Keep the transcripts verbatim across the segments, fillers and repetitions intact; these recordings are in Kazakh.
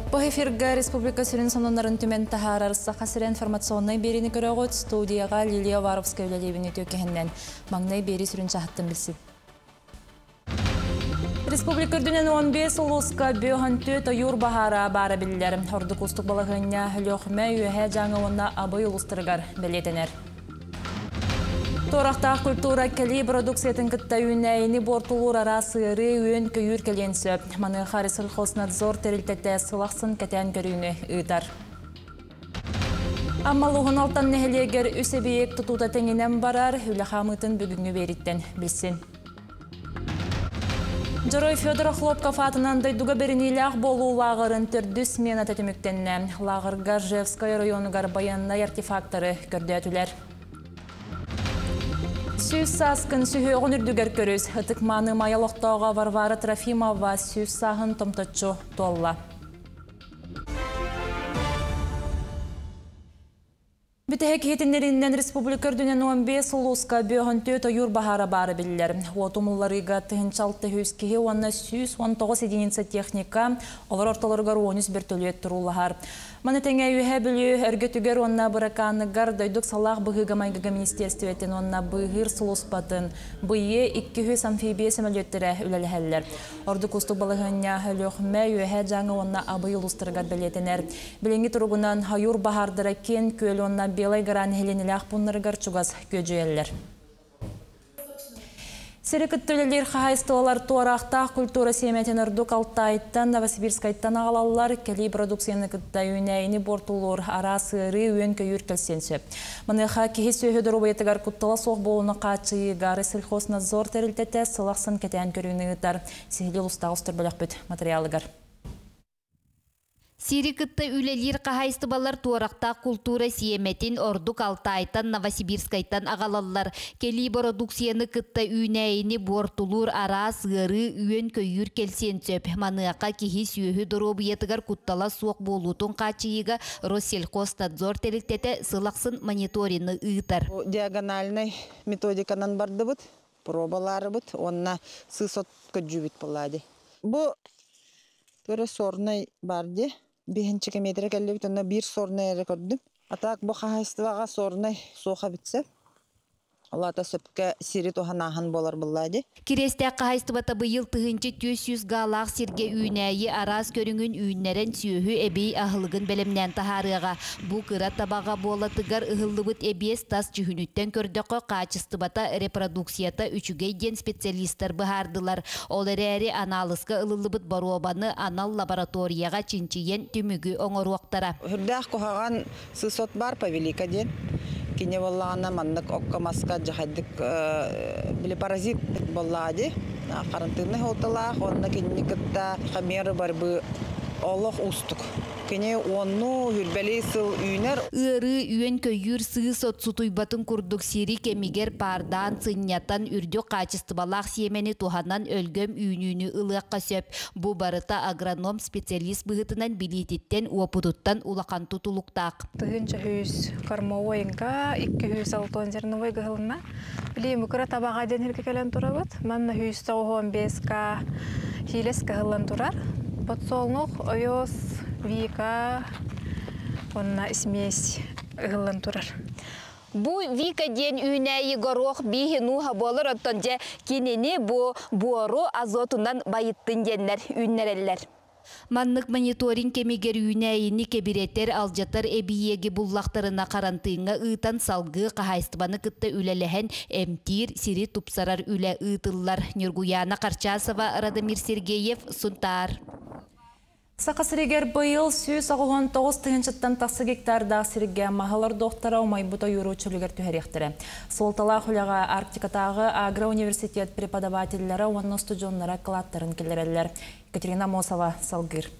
По эфирге Республика Сүрін сонунларын түмен тахарарыса қасыры информационный беріні көріғыт студияға Лилия Варовская үлелебіні төкехіннен маңнай бері сүрін шахаттын білсін. Республика үрдінен он бес ұлысқа бөғін төт ойыр бағара бары білілер. Ордық ұстық балығыня лөқме үйе жаңы онна абай ұлыстырғар білетенер. Торақтақ культура кәлі продукциятын күтті үйнәйіні бортулыр арасы ұры үйін көйір кәленсі. Маны Харисыл Хоснадзор тәрілтетті сылақсын кәтен көріні ұйтар. Аммалуғын алтан нәхелегер өсебейек тұтута тәңінен барар, үлі қамытын бүгінгі беріттен білсін. Жорой Федор Хлопков атынан дайдуға берінейліғ болу лағырын түрді смена тәтіміктенне. Лағырға Жевскай районығар баяннай артефакторы көрдетілер. Сүз сасқын сүйі оғын үрдігер көріз. Үтікманы майалықтауға Варвара Трофимова сүз сағын томтатчу толла. Бүтәк етінлерінен Республика үрдінен он бес ұлысқа бөғін төт ойыр бағара бары білілер. Отумылларыға түхіншалты хөскеге онна сүз он тоғыз единица техника, олар орталарығар он үш бір төлет тұрулығар. Маны тәңе үйе білі әргетігер онна бұраканығар дайдық салақ бұғыға майғыға министерстветін онна бұғыр сұлыспатын. Бұйе екі хүс амфибия сәмәлеттері үләлі әлілер. Ордық ұстық балығыня лөқме үйе жаңы онна абы ұлыстырғар білетінер. Біленгі тұрғынан хайур бағардыра кен көл онна белай гаран хеленіләқ бұнырғар чугас көжеелер. Серекет төлелер қағайстылар туарақтақ культура семетен үрдік Алтайттан, Новосибирскайттан ағалалар кәлі продукцияны күтті үйнәйіні бортулыр арасы ұры үйен көйір кәлсенсі. Мұныға кехе сөйді рубайтығар күттіла соқ болуны қачығы ғары Хоснадзор тәрілтеті сылақсын кәтен көріні ұтар. Сехілі ұстағы ұстыр бөлік бүт материалығар. Сирикытта үлелер қағайстыбалар туарақта культура сиеметин Ордук Алтайттан, Новосибирскайттан ағалалар. Келі продукцияны кытта үйнәйіні бортулур ара сығыры үйен көйір келсен сөп. Маныақа кехи сүйі дұробы етігар күттала соқ болутын қачыйыға Россельхознадзор тәріктеті сылақсын мониторины ұйтар. Диагональный методиканан барды бұд, пробалары бұд, онына сысот көджубит болады. Бұ көрі сорнай барды. Бехинчі кеметері кәлі бүтінна бір сорнай әрі көрдім. Атақ бұл қағайстываға сорнай соға бітсе. Алата сөпке сири туханағын болар бұллады. Кересте қағайстывата бұйыл тұғынчы төс жүз ғалақ сирге үйнәйі араз көріңін үйнәрен сүйі әбей ағылығын бәлемнен тахарыға. Бұл қыра табаға болатығар ұғылыбыт әбес тас жүхінүттен көрдіқі қачыстыбата репродукцията үчігейден специалистер бұхардылар. Олар әрі аналызға ұлылыбыт баруабаны анал лабораторияға чинчиен түмігі оңыруақтара. Хүрдәқ қоғаған сысот бар павелика ден. Кине боллағына маннық оққамасқа жағайдық білі паразит боллады. Қарынтығыны ғотылақ, онына кенне күтті қамері бар бұ олық ұстық. Кене онну хүрбәлі сыл үйнер. Үрі үйен көйір сығы сот сұтуйбатын күрдік сері кемігер пардан цыннятан үрді қачыстыбалақ семені туханан өлгөм үйнүйіні ылыққа сөп. Бұ барыта агроном специалист бұғытынан билететтен уапудуттан улақан тұтулықтақ. Тұғынша хүйіз кармауайынға, екі хүйіз алтон зерновой ғылына. Білейм, үкіра табаға деніргі кәлен тұрабыд. Манна хүйіз тоғын бесқа хилес ғылын тұрар. Подсолнух, ойос, вика, онна смесь ғылын тұрар. Бу вика ден үйнәйі горох бейі нуға болыр оттон же кенені бу буору азотундан байыттын денлер, үйнәрелер. Маннык мониторинг кемегер үйнәйіні кебіреттер алжатар әбиеге бұллақтарына қарантыңа ұйтан салғы қағайстыбаны күтті үлеліген әмтир сири тупсарар үлі ұйтылар. Нюргуяна Қарчасова, Радамир Сергеев, Сунтар. Сақасырегер бұйыл сүйіз ағуған тоғыз тұғыншыттан тақсы гектарда сірге мағалар доқтара умай бұта юру чөлігер түхәректірі. Солтала құляға Арктикатағы агроуниверситет преподавателері оның студионлара қылаттарын келерелер. Екатерина Мосова, Салгыр.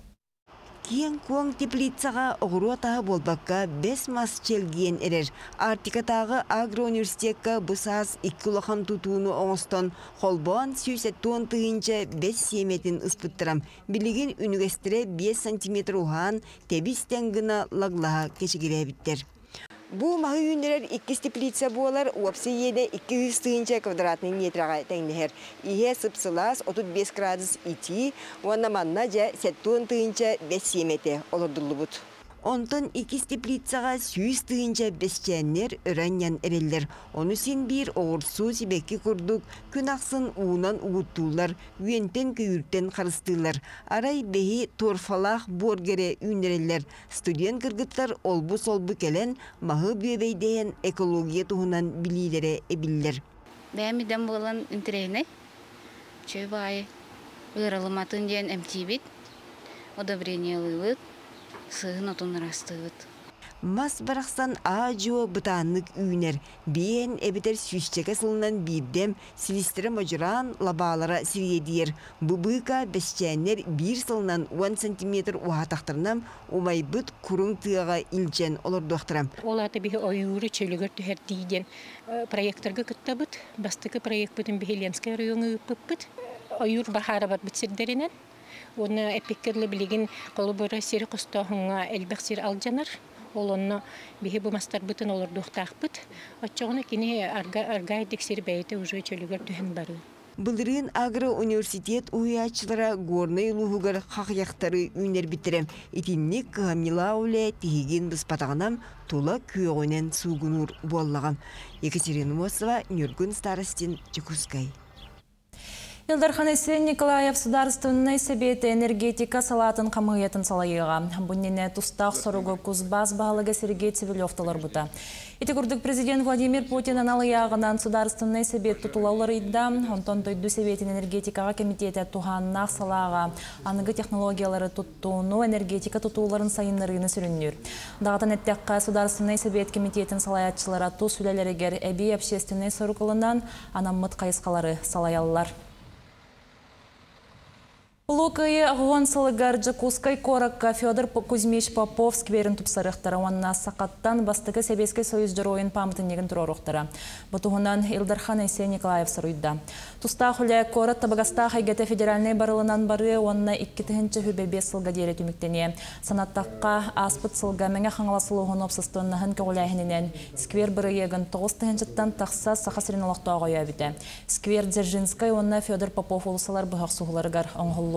Киен куан теплицаға оғыру атағы болбаққа бес мас челген әрер. Арктикатағы агроуниверситетка бұсаз екі лақан тұтуыны оңыстан қолбан сүйсеттуан тұғынша бес семетін ұспыттырам. Білеген университері бес сантиметр ұған тебістен гына лаглаға кешігірі біттер. Бу махы үйінерер иккис теплица болар, уапсы еде икки жүз тыгынча квадратный метрага тәңнехер. Ihe сыпсылас отуз беш градус ити, уанна манна жа сеттуын тыгынча беш семете олордулу бут. Онтон иккис теплицага сүйіз тыгынча бесчәннер өраньян эреллер. Оны сен бир оғырсу сибекки курдук, күн ақсын уунан угуттуулар, үйентен күйірттен қарыстылар. Арай бейі торфалақ боргере үйнереллер. Студент кыргыттар олбу-солбу келен, махы бүйебейдейен экология туғынан билилері эбиллер. Бәмиден болан интерейне, чөй бай, ұйралыматын ден әмтибет, одобрениялылык, сығын отын растығыт. Мас барақсан аажуы бұтанлық үйнер. Бейін әбітер сүйістеке сылынан бирдем силистері мөжіран лабалара сиредер. Бұбыға бәшчәнер бір сылынан он сантиметр уатақтырнам умай бұт күрің тыға илчен олырдуақтырам. Ол аты бейі ойыры чөлігір түхер дейден проекторға күтті бұт. Бастықы проект бұтын Бейленскай районы үпіп бұт. Ойыр бахары бат бұтсердерінен. Оны эпиккерлі білеген қолыбыры сері құстағыңа әлбәқ сері алжанар. Ол оны бейі бұмастар бұтын олар дұқтақ бұт. Отчоғына кені аргайдық сері бәйті ұжы чөлігер түхін бары. Бұлдырын Агро университет уячылара горный луғығыр қақияқтары үйнер бітірем. Итіннік қамила оле тегеген бұспатағынам тула күйеғінен суғынур боллағам. Екатерина Мосова, Нюргун Старостин, Чекускай. Илдархан Эсен Николаев Сударственный совет энергетика салатын қамығетін салайыға. Бұннене тұстақ сұрығы күзбаз бағалығы Сергей Цивилевталар бұта. Ити күрдік президент Владимир Путин аналыяғынан Сударственный совет тұтылаулар идда, онтон тойду советін энергетикаға комитеті туғаннақ салаға анығы технологиялары тұттуыну энергетика тұтуларын сайынларыны сүріннер. Дағатан әттәққа Сударственный совет комитетін салаятчылара тұс үлелерігер әбей общественный сұрықылынан анаммыт қайысқалары салаялылар. Лукай Гонсалыгар Джакускай Коракка Федор Кузьмич Попов скверін тұпсарықтары. Онна сақаттан бастығы Себеске Союз жыройын памытын неген тұрорықтары. Бұтығынан Илдархан Эсен Николаев сұрыйды. Тұста құлі Корат Табагаста Хайгеті федеральный барылынан бары онна иккітігінші хүбебе сылға дере түміктене. Санаттаққа аспыт сылға мәңе қаңыласылуғын опсыстығынығын көғіләйінінен сквер бірі егін тоғыз тігіншіттен тақса сақасырын олақтауға өйәбіті. Сквер Дзержинскай онна Федор Попов ұлысалар бұғақ сұғыларғар оңғылу.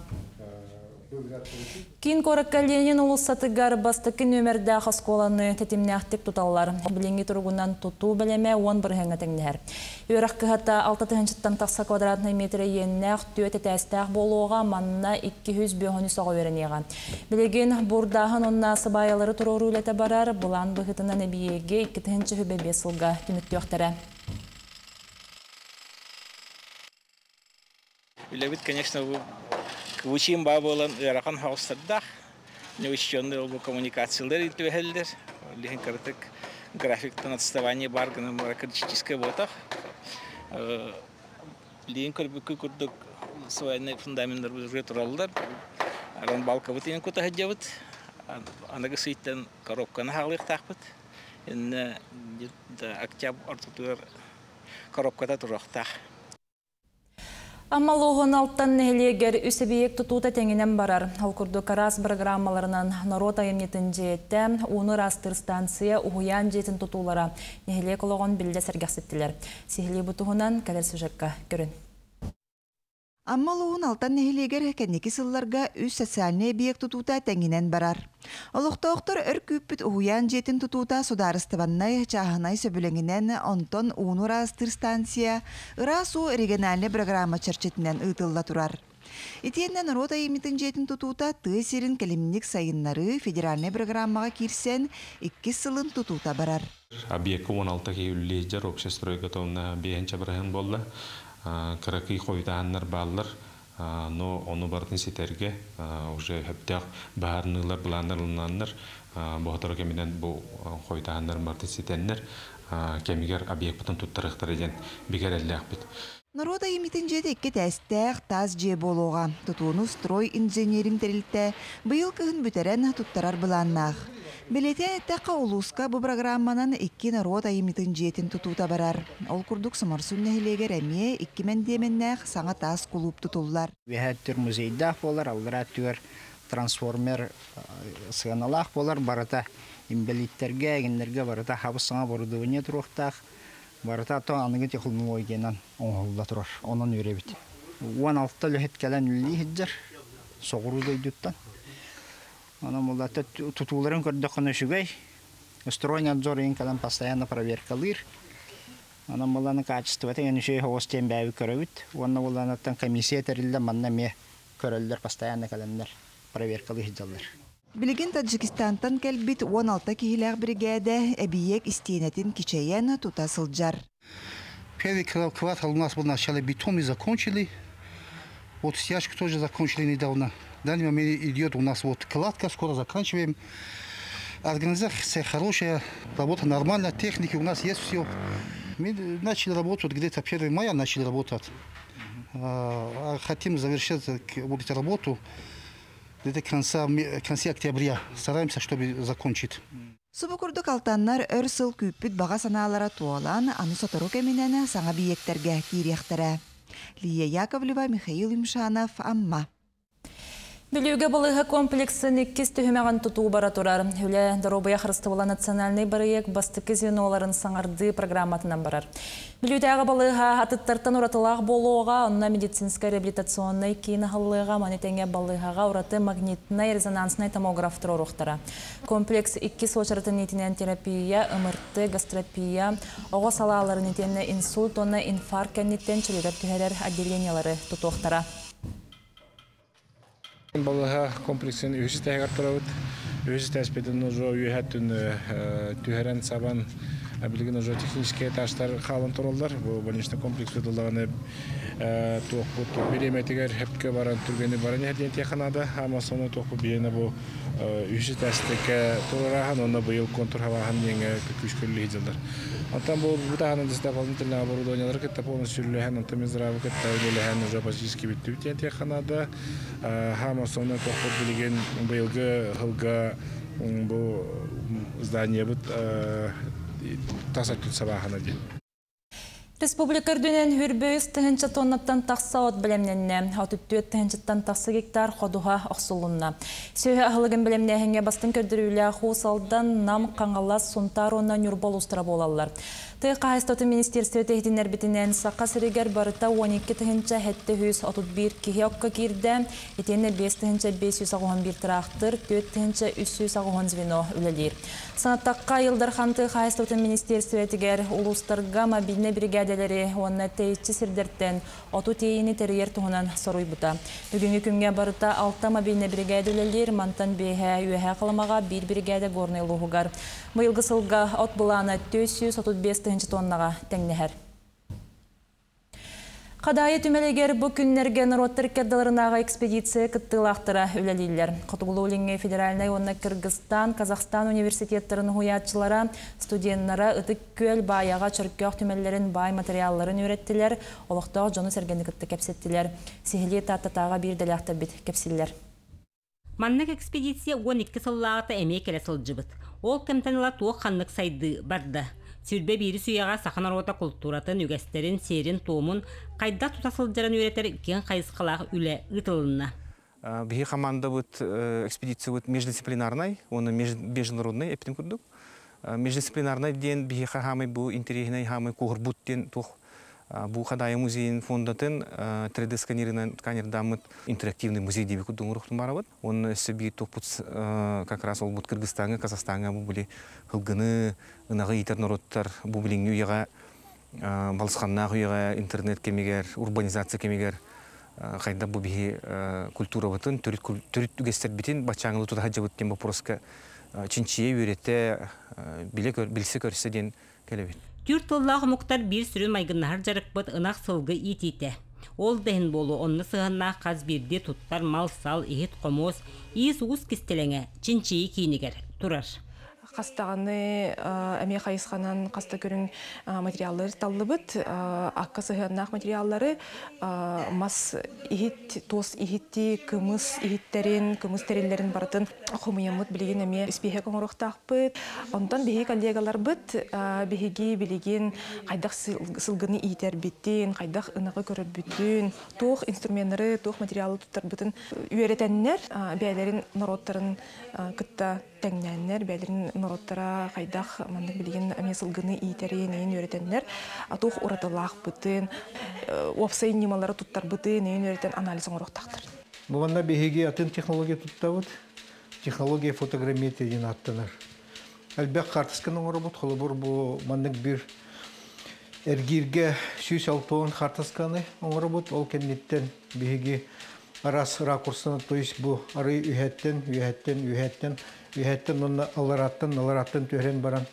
Кин коракка Ленин улуссатыгар бастыкы нөмерді қасқоланы тетімнәқтік тұталар. Біленгі тұрғынан тұту білеме он бір ғыңа тәңнәр. Өріқ кіғата алты тәңшіттен тақса квадратный метрі еннәқ түйеті тәстәқ болуға манна икки жүз бөғыны соға өрінеға. Білеген бұрдағын онна сыбайалары тұрғыр үлеті барар, бұлан бұғытынан әбиеге икки тәңші хүбе бесілға түмікті өқтірі. Үлебит, конечно, учим бабылан ырахан хаустардах, неучтенный олбу коммуникациялар илтвехелдер, лихин картык графиктан отставание баргана маракритической ботах, лихин көрбүкү курдук свайный фундаменттер уже туралдар, аран балка бутин кута хаджабыт, анага сыйттан коробканы хагылык тахбыт, энне октябрь ортотур коробкада турактах. Амалуғын алттан нәхелегер үсібейек тұтуыта тәңінен барар. Алкурду карас программаларынан народ айымнетін жетті, уны растыр станция ұғыян жетін тұтулара нәхелек олығын білді сәргәсеттілер. Сихили бұтығынан кәдер сүжекка көрін. Аммалуғын алтан нәхелегер кәнекі сылларға үс социальный объект тұтуыта тәңінен барар. Олықтауқтыр өр күппіт ұғыян жетін тұтуыта сударыстываннай чағынай сөбіліңінен онтон уну растыр станция ырасу региональный программа чарчетінен ұйтылла тұрар. Итеннен народ айыметін жетін тұтуыта тысерін кәлемінік сайынлары федеральный программаға кирсен икки сылын тұтуыта барар. Объект он алты кейулі жар общестройға тоғына бейінчі бірген болды. Каракый қойдағанлар балылар, но оны бардың сетерге уже хөптәқ бағарнылар, бұланырылынанлар, бұғытыр кемінен бұл қойдағанлар бардың сетенлер, кемігер объект бұтын тұттырықтар еден бігер әлі ақпет. Народ айыметін жеді екке тәстәқ таз же болуға. Тұтуыны строй инженерин тәрілтті, бұйыл күйін бүтерен тұттарар бұланнақ. Белетен әттәққа улуска бұл программанан икки народ айыметін жетін тұтуыта барар. Ол күрдік сымарсын нәхілегер әме икки мен деменнәқ саңа таз құлып тұтулар. Вәхәттір музейдақ болар, аллар әттігер трансформер сыганалах болар барата имбелиттерге геннерге барата хабысыңа оборудование турактах барата то аныгы технологиянан оңолда турар онон үребит он алты лөхет келен үлли хиджер соғыру дөйдүттан ана молда тутуларын көрдөккөн өшүгөй строй надзор ин калан постоянно проверкалыр ана моланы качество теген ше хостен бәби көрөбүт онна боланаттан комиссия терилде манна ме көрөлдөр постоянно календар проверкалы хиджалар. Билигин Таджикистантан келбит он алты кихилер бригада эбиек истинетин кичейен тута сылжар. Первый квартал у нас был начало битом и закончили. Вот стяжку тоже закончили недавно. В данный момент идет у нас вот кладка, скоро заканчиваем. Организация хорошая, работа нормальная, техники у нас есть все. Мы начали работать где-то первого мая, начали работать. Хотим завершить вот эту работу до конца, конца октября. Стараемся, чтобы закончить. Субукурдук алтаннар өр сыл күппүт бага санаалара туалан аны сотору кеминен саңа биектерге кирияқтара. Лия Яковлева, Михаил Имшанов, Амма. Билюге балыға комплексін иккіз түхімеған тұту бара тұрар. Үлі Доробая Хрыстывала национальный барыек бастықы звеноларын саңарды программатынан барар. Билюдегі балыға атыттартан ұратылақ болуға, онна медицинская реабилитационный кейіні ғалыға, манетенге балыға ұраты магнитный резонансный томограф тұрорықтара. Комплекс иккіз очаратын етінен терапия, ымырты, гастропия, оға салаларын етені инсульт, оны инфаркт кәнеттен чөлігер түхелер отделениялары тұтуқтара. Балыға комплексын үйсіз тәйгар тұрауыд. Үйсіз тәспетін ұжо үйәттін түйәрен сабан білген ұжо технический этажтар қалын тұралдар. Бұл больничный комплекс өтілдіғаны тоқпыт береметігер әпке баран түргені баран әрден теканады. Ама соны тоқпы бейені бұл үйсіз тәстікі тұрараған, оны бұйыл контур хаваған еңі күшкөлі хиджалдар. Антан бұл бұтағаны десті дополнительный оборудованиялар кетті полностью үліген, антан мезравы кетті үліген ұжо практически бітті бітен теканады. Хама соны тоқпыт білген бұйылғы ғылға бұл здание бұд тасат түт сабағына ден. Республикар дүнен хүрбөйіз тіхінші тоннаттан тақса от білемненне, отүттует тіхіншіттан тақсы гектар қодуға оқсулунна. Сөйі ағылығын білемнехенге бастың көрдірілі қуысалдан нам қаңғалас сұнтар онна нүрбол ұстыра болалар. Тыйық қайыстаты министерстве тейдінер бітінен саққа сірігер барыта он екі тіхінші әтті хүз отыз бір кихи оққа кирді, етені бес тіхінші бес жүз ағуын бір тұрақтыр, төрт тіхінші үш жүз ағуын звено үлелер. Санаттаққа елдар қанты қайыстаты министерстве тегер ұлыстарға мобильный бригаделері онна тейітші сірдерттен оту тейіні терьер тұғынан соруй бұта. Бүгінгі күнге барыта алты мобильный бригаделер мантан бейхе үйәхе қаламаға бір бригада горный лұғығар. Мұйылғы сылға от бұланы төрт жүз отыз бес тіхінші тоннаға тәңнехер. Қадайы түмелегер бұ күннерге народтар кердаларынаға экспедиция кыттылақтыра үлелейлер. Құтығылы өліңе федеральный онна Кыргызстан, Казахстан университеттерін хуятчылара, студенттара ұтық көл баяға чыркөк түмелерін бай материалларын өреттілер, олықтағы жоны сәргенді кытты кәпсеттілер. Сихили таттатаға бір дәліқтар бит кәпсілер. Маннық экспедиция он екі сыллағыта әме келе сылжыбыт. Ол кімтаныла туық қанлық сайды барды. Сүрбе бири суяға сақанар ота культуратын, үгестерін, серін, томын, қайда тұтасылдырын өретер кен қайысқалағы үлі ұтылынна. Бігі команда бұд экспедиция бұд междисциплинарный, оны международный эптім күрдік. Междисциплинарный ден бігі қағамай бұл интерегінай қағамай қоғыр бұд ден тұқ. Бұл қадайы музейін фондатын три дэ сканерінен дамыт интерактивный музей дебі күрдің ұрықтың бара бұд. Оны өсі бігі тұқ как раз ол бұд Кыргызстанға, Казахстанға бұл білі қылғыны, ынағы етер народтар бұл біліңі үйеға, балысқаннағы үйеға, интернет кемегер, урбанизация кемегер, қайда бұл бігі культура бұтын, түріт үгестер бітін, бачаңылы тұда хаджа бұттен бұл пороска чинчие үйретті білісі көрсе ден келебет. Түрт оллағы мұқтар бір сүрін майгыннағар жарық бұд ынақ сылғы етейті. Ол дәйін болу онны сығынна қаз бірде тұттар мал сал, ехет қомос, иіс ұғыз кестелеңе, чинчейі кейінігер тұрар. Қастағаны әме қайысқанан қаста көрін материаллары таллыбыт. Аққа сығаннақ материаллары мас ихит, тос ихитти, кымыз ихиттерин, кымыз терелерин барытын құмыямыт білеген әме іспейхе қоңырықтақ бұд. Онтан бейі коллегалар бұд, бейге білеген қайдақ сылғыны иетер біттен, қайдақ ынағы көрір бүттін, тоқ инструменттары, тоқ материалы тұттар бұтын үйеретеннер, бәйлерін народтарын күтті тәңнәннер, бәлерін народтара қайдақ мандық білген әме сылғыны иетерен ең үйеретеннер, тоқ ұратылақ бұтын, опсайын немалары тұттар бұтын ең үйеретен анализ оңырықтақтыр. Бұғанда бейге атын технология тұттауыд, технология фотограмметия ден аттыныр. Әлбәк қартысқан оңыры бұд, қолы бұр бұл мандық бір әргерге сүйс алтуын қартысқаны оңыры бұд, ол кәнеттен бейге арас ракурсына, то есть бұл ары үйәттен, үйәттен, үйәттен, үйәттен, оны алараттан, алараттан төхрен баран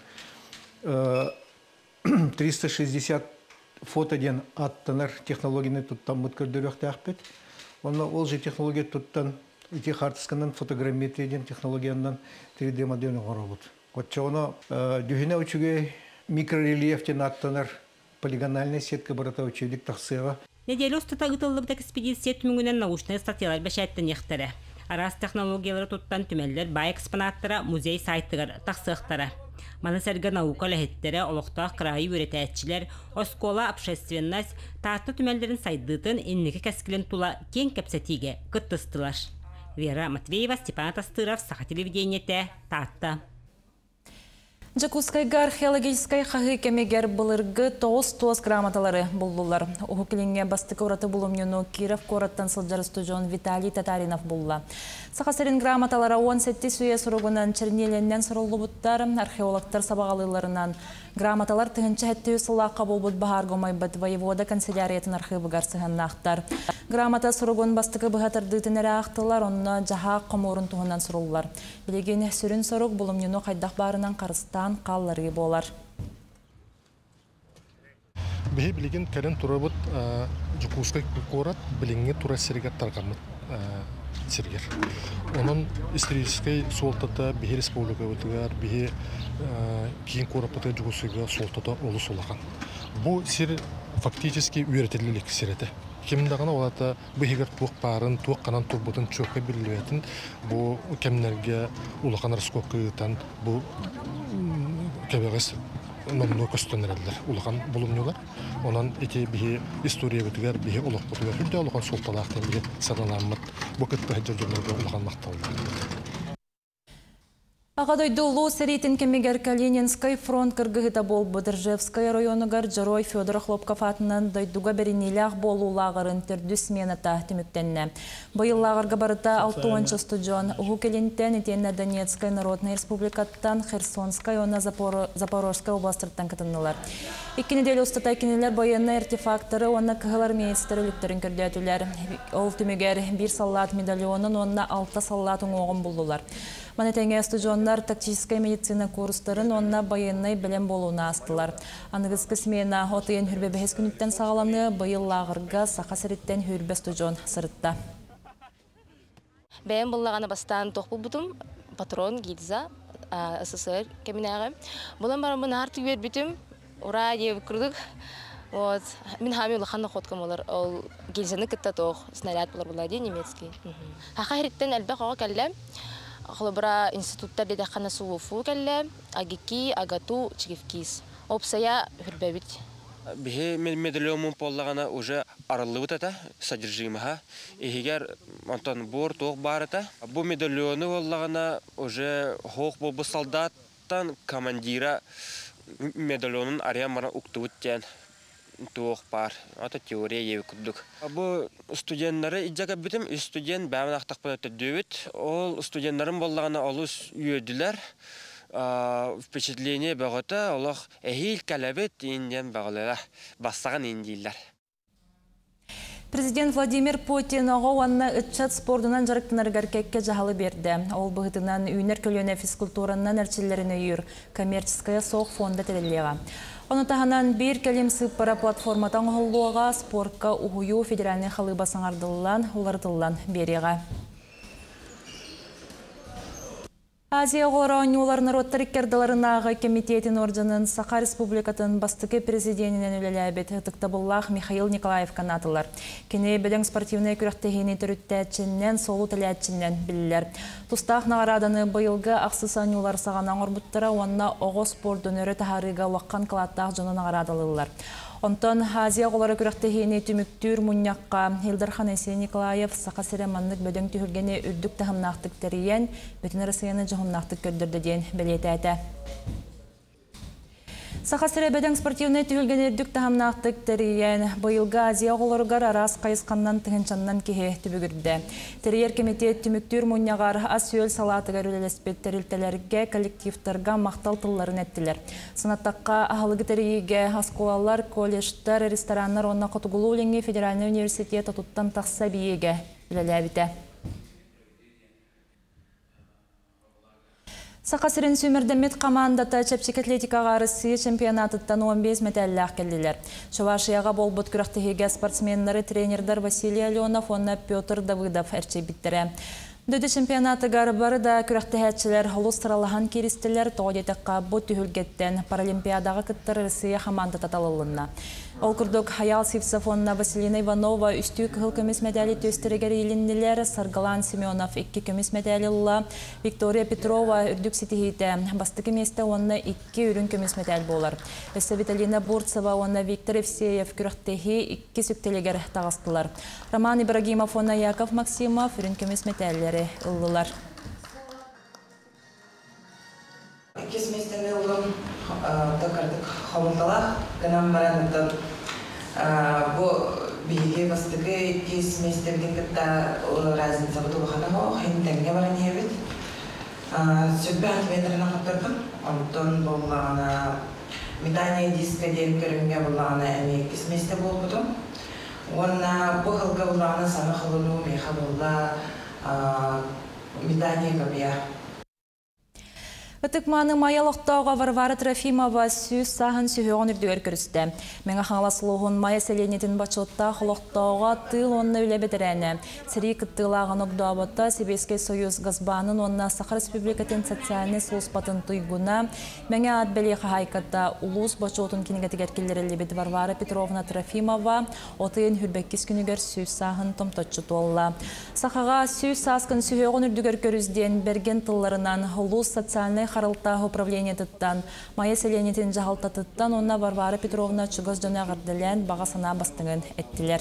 триста шестьдесят фото ден аттыныр технологияны тұттан бұд көрдір өқті ақпет. Оны ол же технология тұттан, ити қартысқаннан фотограмметрия ден технологияндан три дэ моделін оңыры бұд. Котча оны дүйіне өчіге микрорельефтен аттыныр полигональная сетка барата учебник тақсыға. Неделе ұстыта ұтылыбыда экспедиция түміңінен научный статьялар бәшәттен ектірі. Арас технологиялары тұттан түмәлілер бай экспонаттыра музей сайтығыр тақсықтары. Манасәргі наука ләхеттері, олықтақ қырайы өретәтчілер, оскола общественность, таатты түмәлдерін сайдытын еннекі кәскілін тула кен кәпсәтіге күттістылар. Вера Матвеева, Степан Тастыров, Саха телевидениеті, таатты. Жакускайга археологическай хағы кемегер бұлырғы тоғыз-тоғыз грамоталары бұлдылар. Оғы келінге бастықы ұраты бұлымнену Киров кораттан сылжары студион Виталий Татаринов бұлла. Сақасырын грамоталары он сетті сүйе сұрығынан чернеленнен сұрылы бұттар, археологтар сабағалыларынан. Грамоталар тығынчы әтті ұсылаққа болбұд бағар гомайбыд воевода канцеляриятын архивы гарсығын нақтар. Грамота сұрығын бастықы бұғатырдытын әрі ақтылар, онына жаға қоморын тұғынан сұрылылар. Білеген сүрін сұрық бұлымнену қайдақ барынан қарыстан қаллары болар. Бейі білеген кәрін тұрабыд жүкуысқай көрат біліңе тұра сергет тарғамыд сергер. Onun исторической солтата бейі республика өтігер, бейі кейін көрапыты жүгісіге солтата олы солаған. Бұл сер фактически үйретелілік сереті. Кеміндағына олата бейгер туық барын, туық қанан тұрбытын чөкке білілетін, бұл кемнерге улақан раскоқытан, бұл кәбеғіз номну көстөнерелдер. Улақан бұлымнылар. Онан эти бейі история өтігер, бейі олық бұтығар. Үрде олақан солталақтен бейі саданамыд, бұл күтті әджердерге улақан мақталдар. Ағадойды ұлу сәретін кемегер Калининскай фронт кіргіғыта бол Бұдыржевскай районыгар Жарой Федор Хлопков атынан дойдуға берінеліғ болу лағырын түрді смената түміктенне. Бұйыл лағырға барыта алтуынчы студион ұғы келінтен етенне Донецкай Народный Республикаттан Херсонскай, оны Запорожскай областырттан кітінілер. Иккені делі ұстата кенелер бойынны артефакторы, оны кығылар мейістері үліктерін көрдетілер. Ол түмегер бір саллат медальонын, онына алты саллатын оғын бұлдылар. Манетенге студиондар тактическая медицина курстарын онна байыннай білем болуына астылар. Анығызғы смена отыйын хүрбе бәхес күніттен сағаланы байыл лағырға сақа сәріттен хүрбе студион сырытта. Бәйін болағаны бастан тоқпыл бұтым, патрон, гильза, СССР кәмінәғі. Бұлан барымын арты үйер бүтім, ұра дейіп күрдік. Мен хами улаханна ходкам олар, ол гильзаны кітті тоқ, снаряд болар бұлай дей немецкий. Хақа херіттен әлбәқ оға кәлі. Холобра институттар деде хана сулуфу кәлі, агики, агату, чигифкис. Опсая хүрбәбит. Бихе медальон поллагана уже арылыбыт ата, содержимаха. Ихигер антон бор тоқ бар ата. Бу медальоны поллагана уже хоқ болбы солдаттан командира медальонын ария мара уктубыт тен. Тоқ бар. Ата теория ебі күддік. Бұл студенттары иджаға бітім, студент бәмін ақтақпын өтті дөбіт. Ол студенттарын болағына олыс үйеділер. Впечатление бағыта, олық әйіл кәләбет инден бағылыра. Бастаған индейлер. Президент Владимир Путин оғауанна үтчат спордынан жарықтынарғар кәкке жағалы берді. Ол бұғытынан үйнер көліне физкультураннан әрчелеріне үйір коммерческая соқ фонда тәрелеға. Оны тағанан бір кәлем сыппара платформатан ғылуаға спортқа ұғыю федеральный қалыба саңардылан, олардылан береға. Азия оғылары оңылар народтар иккердаларынағы комитетин орденын Саха Республикатын бастықы президентінен өлеләбет Тықтабыллах Михаил Николаев канатылар. Кене бәден спортивный күректегені түріттәтчіннен, солу тіләтчіннен білілер. Тустақ нағараданы бұйылғы ақсыса оңылар сағанан орбуттыра, онына оғы спорт дөнері тахарыға уаққан қалаттақ жоны нағарадалылар. Онтон Азия оғылары күректегені түміктүр мұньяққа Илдархан Эсен Николаев Саха Сереманлық бөдің түхілгені үрдік тахымнақтық тәрейен, бүтін Рысияны жығымнақтық көрдірдіден білеті әті. Саха Серебеден спортивный түхілгені үрдік тахымнақтық тәрейен бұйылғы Азия оғыларығар арас қайысқаннан тұхынчаннан кеге түбігірді. Тәрейер комитет түміктүр мұньяғар ас өл салатығар үлелеспет тәрілтелерге коллективтарға мақтал тылларын әттілер. Сынаттаққа ағылығы тәрейге асколалар, колледжтар, рестораннар, онна Қотугулу Ленге Федеральный университет отуттан тақса биеге үлеләбіті. Сақасырын сөмірдімет командата чәпчік атлетикаға Россия чемпионатыттан он бес мәтәлләқ келділер. Шывашияға болбыт күрақтығыға спортсменлары тренердар Василий Аленов, онна Петр Давыдов әрче біттірі. Дөді чемпионаты ғарбары да күрақтығатшылар ұлыс сыралахан керістілер тоғдетіққа бұт түхілгеттен Паралимпиадаға күттір Россия команда таталылынна. Ол күрдік Хаял Сивцев, онна Василина Иванова үсті күхіл көмес медали төстірігер елінділер, Саргалан Семенов екі көмес медалилла, Виктория Петрова үрдік сетихейті, бастықы месті онна екі үрін көмес медаль болар. Өсі Виталина Бурцева, онна Виктор Евсеев күрақтығы екі сүктелегер тағыстылар. Роман Ибрагимов, онна Яков Максимов үрін көмес медаллері ұлылар. Ikis местен ұлым тақырдық қауымталақ, ғынан баранықтан бұл бейге бастығы ikis местерден күтті разница бұды бұқана бұл қайын тәңге баран ебет. Сөтбе антиметрін ақтырдым, онтон бұл метание дискі ден көрінге бұл әме ikis месте бол бұдым. Онна бұл қылғы бұл саны қылыну меха бұл метание көбия. Үтікманы маялықтауға Варвара Трофимова сөз сағын сүйеғын үрдігер көрісті. Менің қаңласылығын мая сәленетін бачотта құлықтауға тыл онны өлі бетірәні. Сірі күттілағын ұқдауыта Сибирский Союз газбанын онна Саха Республикатын социальный сұлыспатын тұйгуна мәңе ат бәлі қағайқатта ұлыс бачотын кенегетігер келдерілі бет Варвара Петровна Трофимова отыйын хүрбәккес күнігер сөз сағын томтотчы толла. Сахаға сөз сағын сүйеғын үрдігер көрізден берген тылларынан ұлыс социальный Харалтағы управление тұттан, майя селенетін жағалта тұттан, онна Варвара Петровна чүгіз жөне ғардылен бағасына бастыңын әттілер.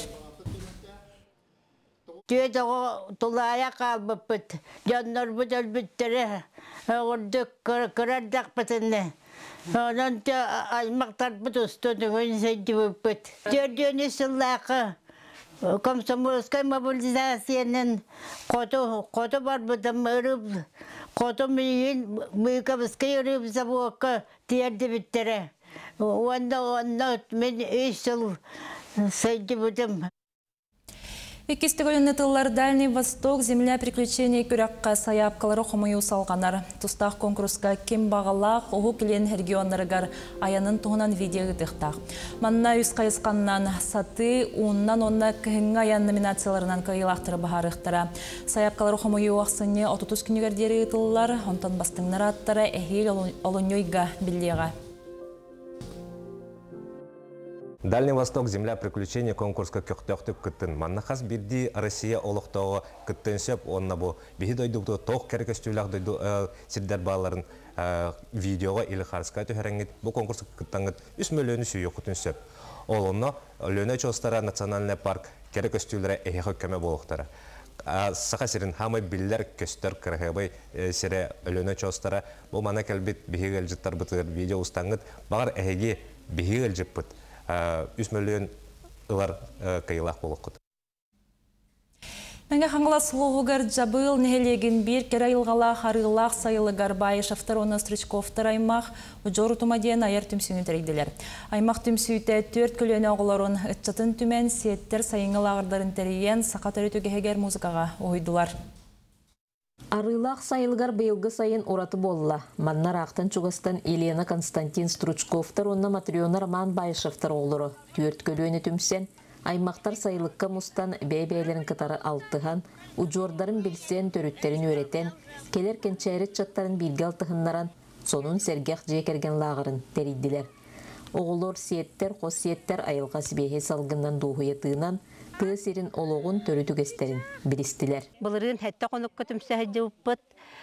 Түйеді тұлая қалбыппыт, жаннар бұд әлбіттері, ғырдық күрардақ бұтынны. Онын аймақтар бұд ұстының өнсейді бұппыт. Төрдені сыллақы комсомольская мобилизацияның қоты бар бұдым ұрып, қоты мүйкабысқа ұрып забуаққа тиерді біттері. Онда онда мен үш жыл сөйді бұдым. Иккестігіліні тыллар Дальний Восток земля приключений күрәққа саяпқалары қомайу салғанар. Тұстақ конкурсқа кем бағалақ, оғы келен регионларығар аянын тұғынан видео ұтықтақ. Манна үз қайысқаннан саты, оннан онна кіхінгі аян номинацияларынан кайылақтыры бағарықтыра. Саяпқалары қомайу ақсыне отыз күнігердері ұтылылар, онтан бастыңнар аттары әхел олынойға білдеға. Дальний Восток земля приключений конкурска көктөктүк кыттын. Маннахас бирди Россия олуктоо кыттын сөп, онна бу бихи дойдукту тоқ керекестүүлак дойду сирдер бааларын видеога или харска төһөрәңит бу конкурска кыттангыт үч миллион сүйө кутун сөп. Ол онна Лёна Чостара национальный парк керекестүүлөрө эхе көмө болуктара. Саха сирин хамай биллер көстөр кыргыбай сире Лёна Чостара бу мана келбит бихи гелжиттар бытыр видео устангыт багар эхеги бихи гелжиппыт. үч миллион ылар кайылақ болуқ құд. Мәңгі қаңғылас лоғығыр жабыл нәхелеген бір кері айылғала харылақ сайылы гарбайы шафтар оны стричковтар аймақ ұжору тұмаден айыр түмсүйіні тәрейділер. Аймақ түмсүйті төрт көлені оғыларын ұтчатын түмен сеттер сайыңылағырдарын тәрейен сақатары түгегер музыкаға ойдылар. Арылақ сайылгар быйылғы сайын ораты болла. Маннар ақтан чугастан Елена Константин Стручковтар, онна Матриона Роман Байышевтар олыры. Төрт көлөні түмсен, аймақтар сайылыққа мұстан бәй-бәйлерін кытары алтыған, Ucordарын bilsen törütlerin öğreten, keler kençayret çattарын bilgal tıhınlaran, sonun sergah jekergen lağırın deriydiler. Oğulor siyetter, qos siyetter ayılға sibehe salgından doğuyatığından, tığ serin oloğun törütü gösterin bilistiler. Бұлырын хәтті қоныққа түмсі әді ұппыт,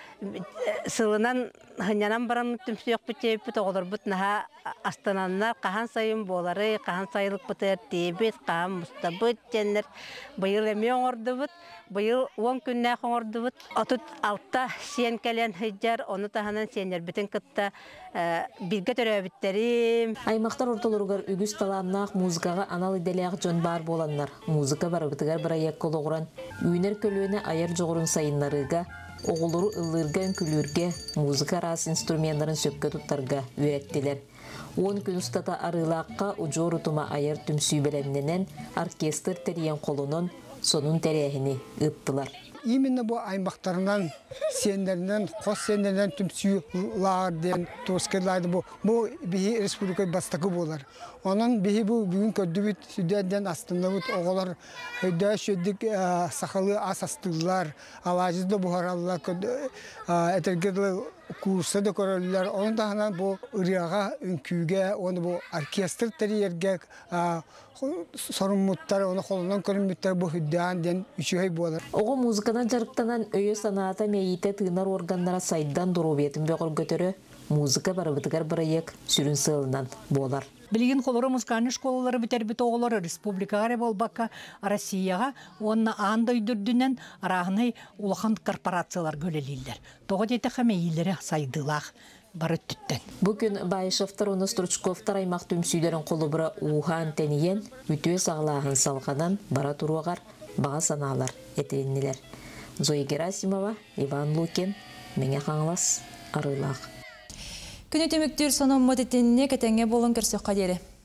сылынан хынянан баран түмсүйек бүтейпіт, оғылыр бұт наға астананлар қахан сайын болары, қахан сайылық бұтыр тейбет, қахан мұстабыт жәнлер. Бұйыл әме оңырды бұт, бұйыл он күнне оңырды бұт. Отыт алтта сен кәлен хыджар, оны тағанан сенер бітін кытта билге төрәбіттерім. Аймақтар орталырғар үгіз таланнақ музыкаға анал иделяқ жон бар боланлар. Музыка барыбытыгар бараяк колоғыран, үйнер көлуіне айар жоғырын сайынларыға, оғылыру ылырған күлірге, музыка рас инструментларын сөпке тұттарға үйреттілер. он күн ұстата арылаққа ұжор ұтыма айар түмсүй беләнненен оркестр тәриян қолынан сонун тәрәхini ыттылар. Именно bu аймақтарынан, сендерінен, қос сендерінен түмсүй лағырден тоскерлайды bu. Bu bihi республика бастақы болар. Onun bihi bu бүгін көдді бүт, сүдәден астында бүт, оғылар өйді шөддік сақалы ас астылар, алажызды бұхаралылар, әтергерлі курсы да көрілілер. Onun дағынан bu ұрияға, үнкүйге, оны bu оркестр тәрерге sorumlular, onu kolundan körünmütler bu hüddeğen den üçüğey bolar. Oğu muzikadan jarıktanan öye sanata meyite tığınar organlara saydan durubiyetin beğor götörü, muzika barabıtıgar barayak sürün sığılından bolar. Bilgin kolları muzikani şkolaları biter bit oğulları Respublikaya bolbaka Россияға, onunla anda üdürdünen arağınay ulağın korporatsiyalar göleliyler. Toğut eti xameyilleri saydılaq. Bugün Bayışıftar onu Struçkovtar аймақ түмсүйлерін қолыбыра уған тәнейен үтіе сағылағын салғанан бара тұруағар баға саналар әтіріннелер. Зоя Герасимова, Иван Лукин, Мене қаңылас, Арылақ. Күні төміктер соның мұдетінне кәтәңе болын көрсек қадері.